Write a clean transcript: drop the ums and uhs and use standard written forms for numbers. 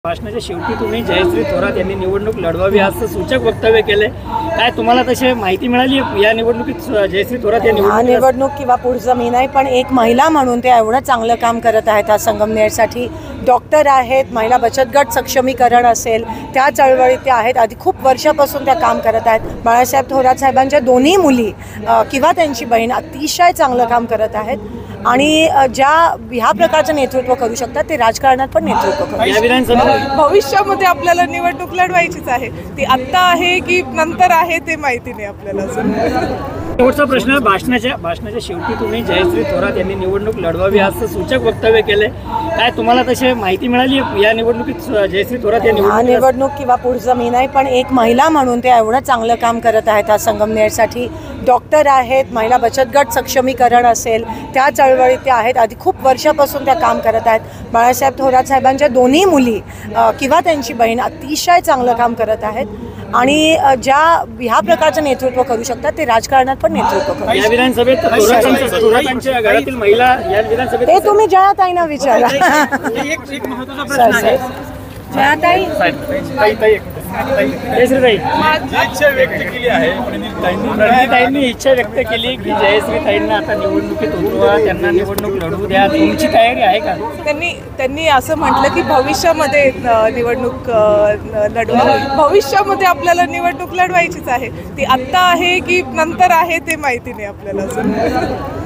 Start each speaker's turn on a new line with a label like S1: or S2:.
S1: भाषणाच्या शेवटी तुम्ही जयश्री थोरात यांनी निवडणूक लढवावी असं सूचक वक्तव्य केलंय. काय तुम्हाला तशी माहिती मिळाली या निवडणुकीत जयश्री थोरात यांनी
S2: निवडणूक किंवा पुढचं मी नाही, पण एक महिला म्हणून ते एवढं चांगलं काम करत आहेत. आज संगमनेरसाठी डॉक्टर आहेत, महिला बचत गट सक्षमीकरण असेल त्या चळवळीत त्या आहेत. आधी खूप वर्षापासून त्या काम करत आहेत. बाळासाहेब थोरात साहेबांच्या दोन्ही मुली किंवा त्यांची बहीण अतिशय चांगलं काम करत आहेत आणि ज्या ह्या प्रकारचं नेतृत्व करू शकतात ते राजकारणात पण नेतृत्व करू.
S3: भविष्यामध्ये आपल्याला निवडणूक लढवायचीच आहे. ती आत्ता आहे की नंतर आहे ते माहिती नाही आपल्याला.
S1: शेवटचा प्रश्न, भाषणाच्या शेवटी तुम्ही जयश्री थोरात यांनी निवडणूक लढवावी असं सूचक वक्तव्य केलंय. काय तुम्हाला तशी माहिती मिळाली या निवडणुकीत जयश्री थोरात यांनी
S2: निवडणूक किंवा पुढचं मी नाही, पण एक महिला म्हणून ते एवढं चांगलं काम करत आहेत. आज संगमनेरसाठी डॉक्टर आहेत, महिला बचत गट सक्षमीकरण असेल त्या चळवळीत त्या आहेत. आधी खूप वर्षापासून त्या काम करत आहेत. बाळासाहेब थोरात साहेबांच्या दोन्ही मुली किंवा त्यांची बहीण अतिशय चांगलं काम करत आहेत आणि ज्या ह्या प्रकारचं नेतृत्व करू शकतात ते राजकारणात पण नेतृत्व करू.
S1: या विधानसभेत थोरातांच्या घरातील महिला या विधानसभेत
S2: ते तुम्ही जयाताईंना विचारा.
S1: एक महत्त्वाचा प्रश्न आहे.
S2: जयाताई
S1: जयश्रीताई इच्छा व्यक्त केली आहे. प्रणिताईंनी इच्छा व्यक्त केली की जयश्रीताईंना आता निवडणुकीत उतरवा, त्यांना निवडणूक लढवू द्या. तुमची तयारी आहे का?
S3: त्यांनी असं म्हटलं की भविष्यामध्ये निवडणूक भविष्यामध्ये आपल्याला निवडणूक लढवायचीच आहे. ती आत्ता आहे की नंतर आहे ते माहिती नाही आपल्याला.